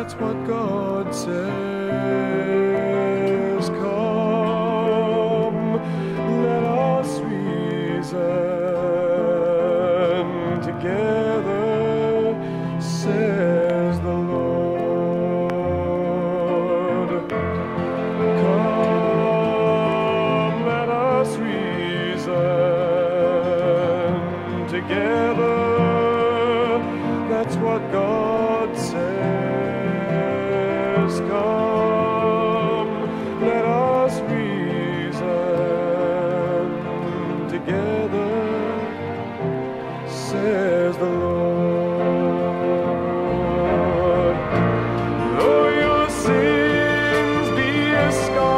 That's what God says. Come, let us reason together, says the Lord. Come, let us reason together. That's what God says. Come, let us reason together, says the Lord. Though your sins be as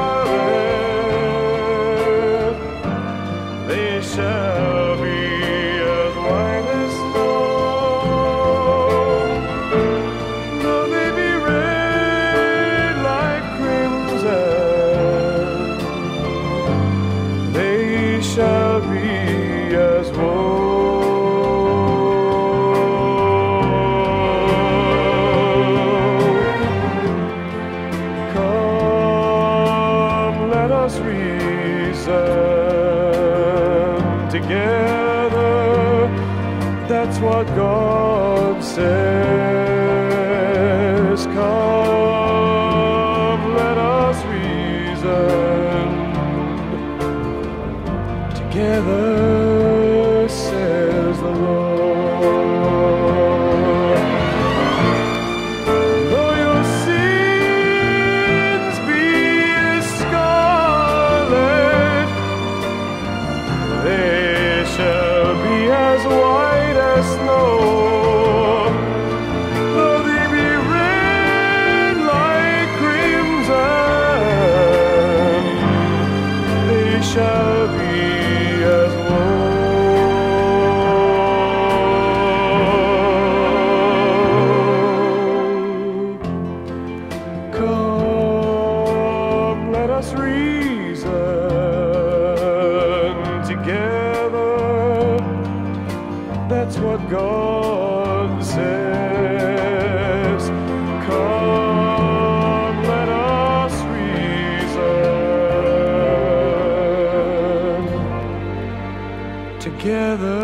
scarlet, they shall be as white as snow. Though they be red like crimson, they shall be as wool. Come, let us reason together. That's what God says. Come, let us reason together, says the Lord. Though your sins be as scarlet, they shall be as white as snow. Though they be red like crimson, they shall be as wool. Come, let us reason together. That's what God says. Come, let us reason together.